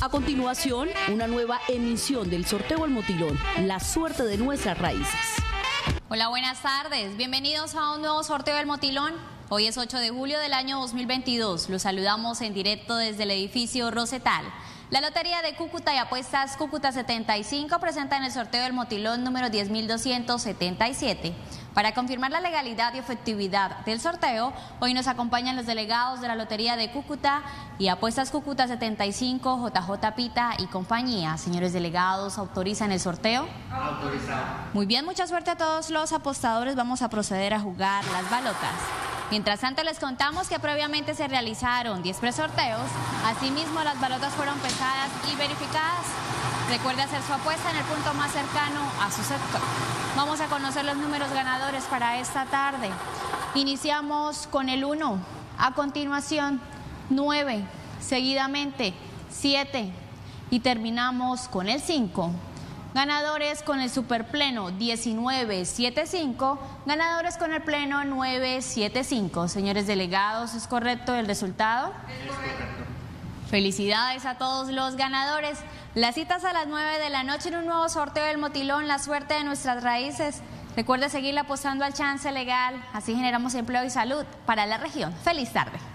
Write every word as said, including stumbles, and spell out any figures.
A continuación, una nueva emisión del sorteo El Motilón, la suerte de nuestras raíces. Hola, buenas tardes. Bienvenidos a un nuevo sorteo del Motilón. Hoy es ocho de julio del año dos mil veintidós. Los saludamos en directo desde el edificio Rosetal. La Lotería de Cúcuta y Apuestas Cúcuta setenta y cinco presentan el sorteo del Motilón número diez mil doscientos setenta y siete. Para confirmar la legalidad y efectividad del sorteo, hoy nos acompañan los delegados de la Lotería de Cúcuta y Apuestas Cúcuta setenta y cinco, J J Pita y compañía. Señores delegados, ¿autorizan el sorteo? Autorizado. Muy bien, mucha suerte a todos los apostadores. Vamos a proceder a jugar las balotas. Mientras tanto, les contamos que previamente se realizaron diez presorteos. Asimismo, las balotas fueron pesadas y verificadas. Recuerde hacer su apuesta en el punto más cercano a su sector. Vamos a conocer los números ganadores para esta tarde. Iniciamos con el uno, a continuación nueve, seguidamente siete y terminamos con el cinco. Ganadores con el superpleno diecinueve setenta y cinco, ganadores con el pleno nueve setenta y cinco. Señores delegados, ¿es correcto el resultado? Es correcto. Felicidades a todos los ganadores. Las citas a las nueve de la noche en un nuevo sorteo del Motilón, la suerte de nuestras raíces. Recuerde seguir apostando al chance legal, así generamos empleo y salud para la región. Feliz tarde.